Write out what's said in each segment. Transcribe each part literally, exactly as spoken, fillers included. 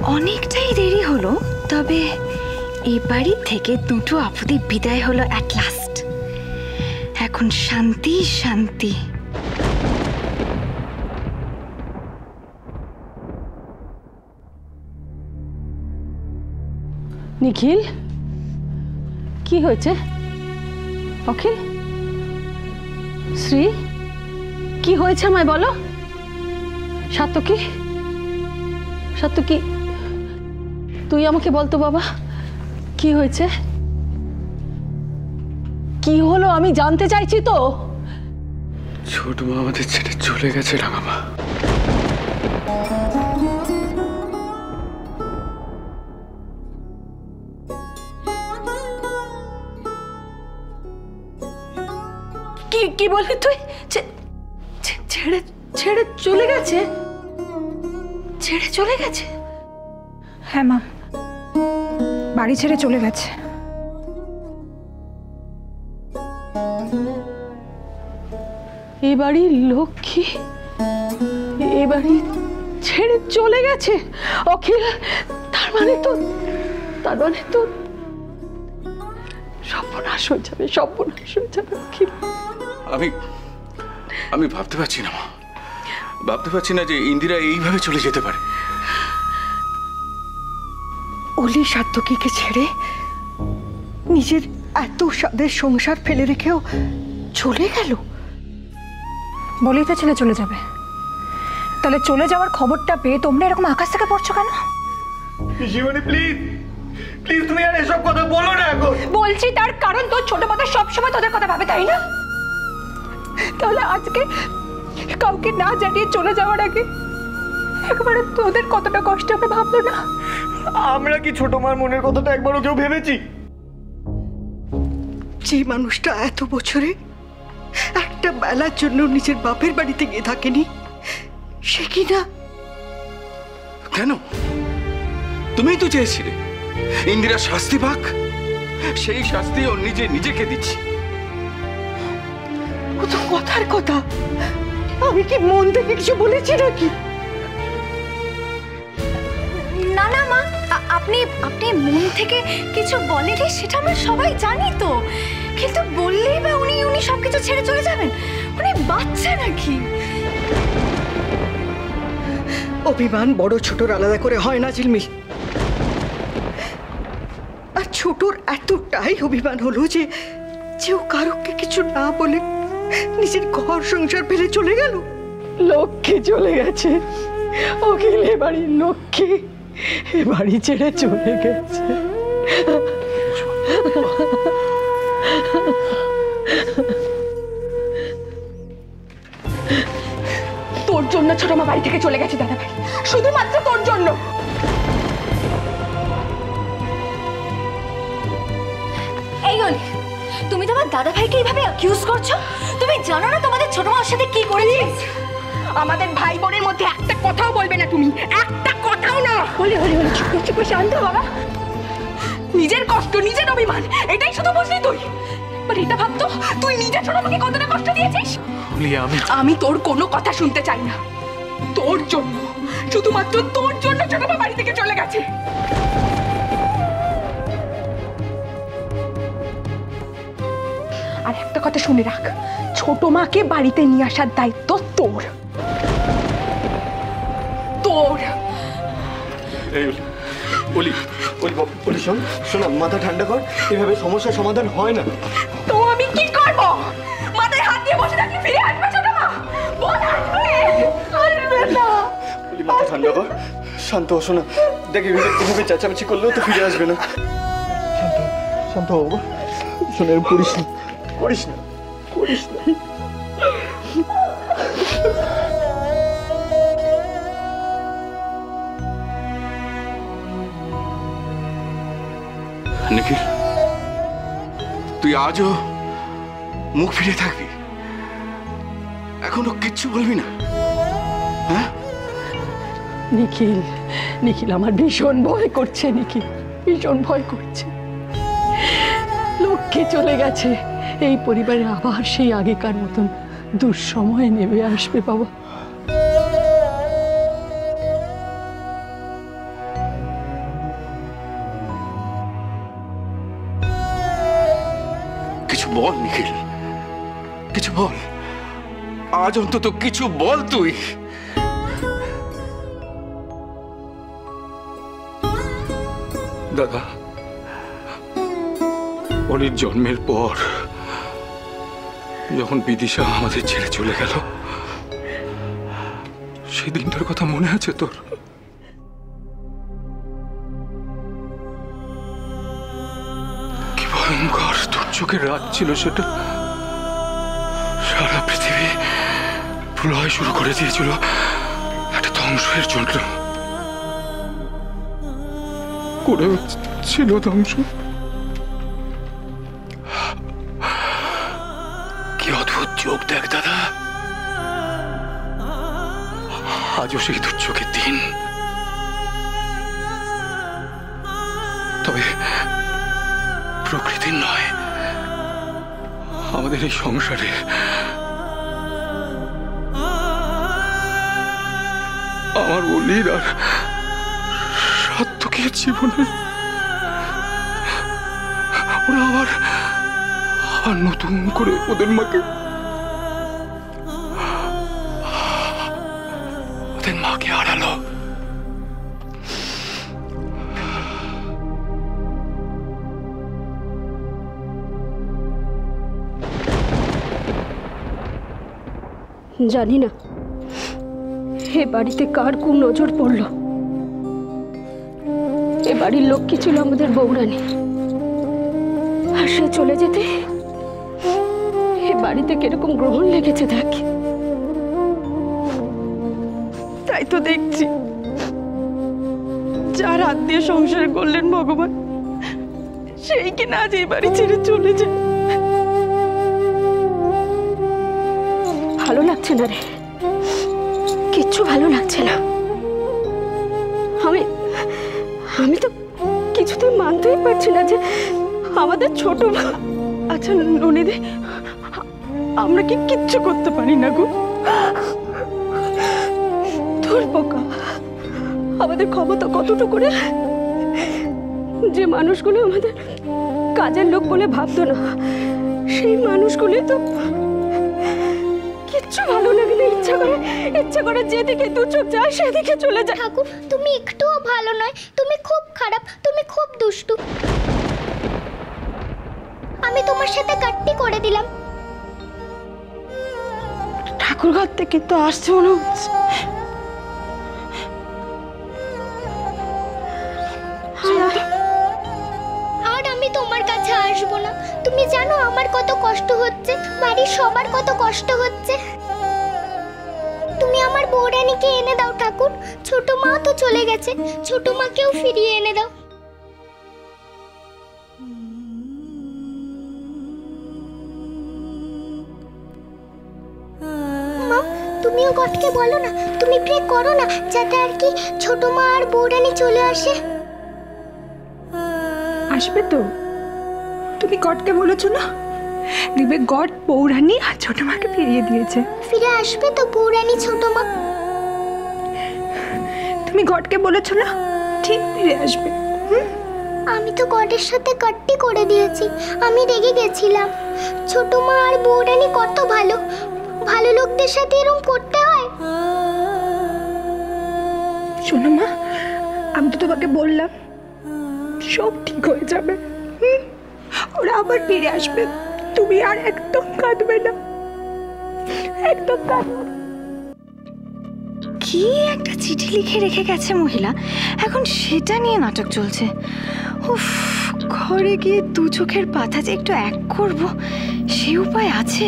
অনেকটাই দেরি হলো, তবে এই বাড়ি থেকে দুটো আপদে বিদায় হলো অ্যাট লাস্ট। এখন শান্তি শান্তি। নিখিল, কি হয়েছে? অখিল, শ্রী, কি হয়েছে আমায় বলো। সাত্তকী, সাত্তকী, তুই আমাকে বলতো বাবা, কি হয়েছে? কি হলো আমি জানতে চাইছি তো। ছোট মা আমাদের ছেড়ে চলে গেছে রাঙামা। কি কি বললি তুই? ছেড়ে ছেড়ে চলে গেছে? ছেড়ে চলে গেছে? হ্যাঁ মা, বাড়ি ছেড়ে চলে গেছে। এই বাড়ির লক্ষ্মী এই বাড়ি ছেড়ে চলে গেছে অখিল। তার মানে তো তার মানে তো সর্বনাশ হয়ে যাবে, সর্বনাশ হয়ে যাবে অখিল। আমি আমি ভাবতে পারছি না মা, ভাবতে পারছি না যে ইন্দিরা এইভাবে চলে যেতে পারে। অলি সাত্তকীকে ছেড়ে নিজের এত স্বাদের সংসার ফেলে রেখেও চলে গেল। বলেই তো ছেলে চলে যাবে, তাহলে চলে যাওয়ার খবরটা পেয়ে তোমরা এরকম আকাশ থেকে পড়ছো কেন? জীবনী প্লিজ প্লিজ তুমি আর এসব কথা বলো না এখন। বলছি তার কারণ তোর ছোট মাথা সবসময় তোদের কথা ভাবে, তাই না? তাহলে আজকে কাউকে না জানিয়ে চলে যাওয়ার আগে একবারে তোদের কতটা কষ্ট আমরা ভাবলো না? আমরা কি ছোট মার মনের কথাটা একবারও কেউ ভেবেছি? যে মানুষটা এত বছরে একটা বেলার জন্য নিজের বাপের বাড়িতে গিয়ে থাকেনি, সে কি না? কেন? তুমিই তো চেয়েছিলে ইন্দিরা শাস্তি পাক, সেই শাস্তি ও নিজে নিজেকে দিচ্ছে। ও তো কথার কথা, আমি কি মন থেকে কিছু বলেছি নাকি? না না মা, আপনি আপনি মন থেকে কিছু বলেনি সেটা আমরা সবাই জানি তো, কিন্তু বললেই বা উনি উনি সবকিছু ছেড়ে চলে যাবেন? উনি বাচ্চা নাকি? অভিমান বড় ছোটর আলাদা করে হয় না ঝিলমিল। আর ছোটর এতটাই অভিমান হলো যে যেও কারোকে কিছু না বলে নিজের ঘর সংসার ফেলে চলে গেল। লক্ষ্মী চলে গেছে অখিল, এ বাড়ির লক্ষ্মী এ বাড়ি ছেড়ে চলে গেছে। তোর জন্য ছোট মা বাড়ি থেকে চলে গেছে দাদা ভাই, শুধুমাত্র তোর জন্য। এই অলি, তুমি তোমার দাদা ভাইকে এইভাবে অ্যাকিউজ করছো? তুমি জানো না তোমাদের ছোট মার সাথে কি করেছে? আমাদের ভাই বোনের মধ্যে একটা কথাও বলবে না তুমি, একটা কথাও না। হলি হলি হলি চুপ চুপ শান্ত বাবা। নিজের কষ্ট, নিজের অভিমান, এটাই শুধু বুঝলি তুই। বাট এটা ভাবতো তুই নিজের ছোট মাকে কতটা কষ্ট দিয়েছিস। আমি আমি তোর কোনো কথা শুনতে চাই না। তোর জন্য, শুধুমাত্র তোর জন্য ছোট মা বাড়ি থেকে চলে গেছে। আর একটা কথা শুনে রাখ, ছোট মাকে বাড়িতে নিয়ে আসার দায়িত্ব তোর তোর এই অলি অলি অলি শোন শোনা, মাথা ঠান্ডা কর, এভাবে সমস্যার সমাধান হয় না। তো আমি কি করব? মাথায় হাত দিয়ে বসে থাকি, ফিরে আসবে ছোট মা? বল আসবে? আসবে না। অলি মাথা ঠান্ডা কর, শান্ত হ। শোনা দেখ, এভাবে এভাবে চেঁচামেচি করলেও তো ফিরে আসবে না। শান্ত শান্ত হবো, শোনা এরকম করিস না, করিস না, করিস না। নিখিল, তুই আজও মুখ ফিরে থাকবি? এখনো কিচ্ছু বলবি না? হ্যাঁ নিখিল, নিখিল আমার ভীষণ ভয় করছে, নিখিল ভীষণ ভয় করছে। লক্ষ্মী চলে গেছে, এই পরিবারে আবার সেই আগেকার মতন দুঃসময় নেমে আসবে বাবা। বল নিখিল, কিছু বল, আজ অন্তত কিছু বল তুই। দাদা, অলির জন্মের পর যখন বিদিশা আমাদের ছেড়ে চলে গেল, সেই দিনটার কথা মনে আছে তোর? কি ভয়ঙ্কর দুর্যোগের রাত ছিল সেটা। সারা পৃথিবী প্রলয় শুরু করে দিয়েছিল একটা ধ্বংসের জন্য, করে ছিল ধ্বংস। কি অদ্ভুত যোগ দেখ দাদা, আজও সেই দুর্যোগের দিন। তবে প্রকৃতির নয়, আমাদের এই সংসারের। আমার অলির আর সার্থকের জীবনের ওরা আবার আবার নতুন করে ওদের মাকে ওদের মাকে হারালো। জানি না এ বাড়িতে কার কোন নজর পড়ল। এ বাড়ির লক্ষ্মী ছিল আমাদের বৌরানী, আর সে চলে যেতে এ বাড়িতে কিরকম গ্রহণ লেগেছে দেখ। তাই তো দেখছি, যার হাত দিয়ে সংসার করলেন ভগবান, সেই কিনা আজ এই বাড়ি ছেড়ে চলে যায়। ভালো লাগছে না রে, কিচ্ছু ভালো লাগছে না। আমি আমি তো কিছুতেই মানতেই পারছি না যে আমাদের ছোট মা। আচ্ছা ননিদি, আমরা কি কিচ্ছু করতে পারি না গো? তোর বোকা, আমাদের ক্ষমতা কতটুকু রে? যে মানুষগুলো আমাদের কাজের লোক বলে ভাবতো না, সেই মানুষগুলি তো কিচ্ছু ভালো লাগে না, ইচ্ছা করে ইচ্ছা করে যেদিকে দু চোখ যায় সেদিকে চলে যায়। ঠাকুর, তুমি একটুও ভালো নয়, তুমি খুব খারাপ, তুমি খুব দুষ্টু। আমি তোমার সাথে কাট্টি করে দিলাম। ঠাকুর ঘর থেকে তো আসছে মনে হচ্ছে। আর আমি তোমার কাছে আসবো না। তুমি জানো আমার কত কষ্ট হচ্ছে, বাড়ির সবার কত কষ্ট হচ্ছে। তুমি আমার বউরানীকে এনে দাও ঠাকুর। ছোট মা তো চলে গেছে, ছোট মাকেও ফিরিয়ে এনে দাও। মা, তুমিও গডকে বলো না, তুমি প্রে করো না যাতে আর কি ছোট মা আর বউরানী চলে আসে। আসবে তো, তুমি গডকে বলেছো না, দেখবে গড বৌরানী আর ছোট মাকে ফিরিয়ে দিয়েছে। ফিরে আসবে তো বউরানী ছোট মা? তুমি গডকে বলেছো না, ঠিক ফিরে আসবে। আমি তো গডের সাথে কাট্টি করে দিয়েছি, আমি রেগে গেছিলাম। ছোট মা আর বউরানী কত ভালো, ভালো লোকদের সাথে এরকম করতে হয়? শোনো মা, আমি তো তোমাকে বললাম সব ঠিক হয়ে যাবে, ওরা আবার ফিরে আসবে। তুমি আর একদম কাঁদবে না, একদম কাঁদবে। কি একটা চিঠি লিখে রেখে গেছে মহিলা, এখন সেটা নিয়ে নাটক চলছে। উফ, ঘরে গিয়ে দু চোখের পাতা যে একটু এক করব, সে উপায় আছে?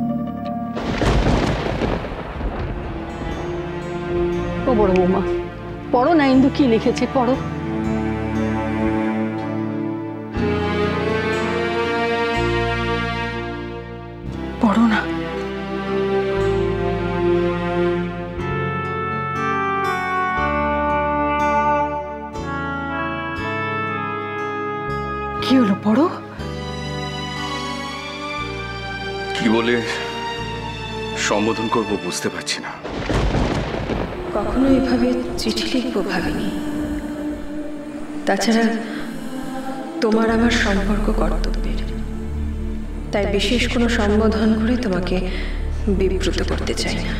ও বড় বৌমা, পড়ো না, ইন্দু কি লিখেছে পড়ো। পড়ো না। কি হলো, পড়ো। কি বলে সম্বোধন করব বুঝতে পারছি না। কখনো এভাবে চিঠি লিখবো ভাবিনি। তাছাড়া তোমার আমার সম্পর্ক কর্তব্যের, তাই বিশেষ কোনো সম্বোধন করে তোমাকে বিব্রত করতে চাই না।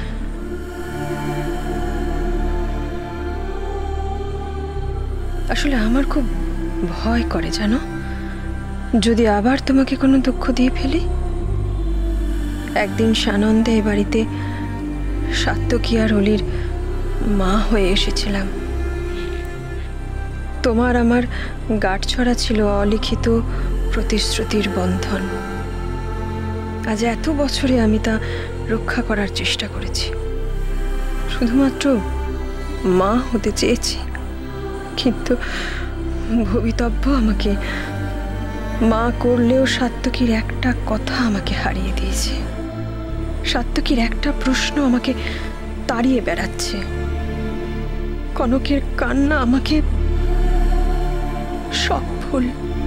আসলে আমার খুব ভয় করে জানো, যদি আবার তোমাকে কোনো দুঃখ দিয়ে ফেলি। একদিন সানন্দে এ বাড়িতে সাত্তকী আর অলির মা হয়ে এসেছিলাম। তোমার আমার গাঁটছড়া ছিল অলিখিত প্রতিশ্রুতির বন্ধন। আজ এত বছরে আমি তা রক্ষা করার চেষ্টা করেছি, শুধুমাত্র মা হতে চেয়েছি। কিন্তু ভবিতব্য আমাকে মা করলেও সাত্তকীর একটা কথা আমাকে হারিয়ে দিয়েছে। সাত্তকীর একটা প্রশ্ন আমাকে তাড়িয়ে বেড়াচ্ছে। কনকের কান্না আমাকে সব ভুল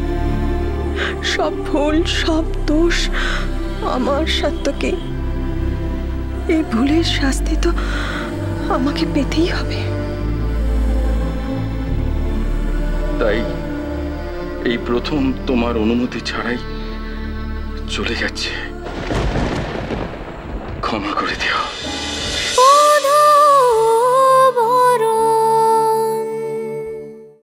সব ভুল সব দোষ আমার সাত্তকী। এই ভুলের শাস্তি তো আমাকে পেতেই হবে। তাই এই প্রথম তোমার অনুমতি ছাড়াই চলে যাচ্ছে, ক্ষমা করে দিও।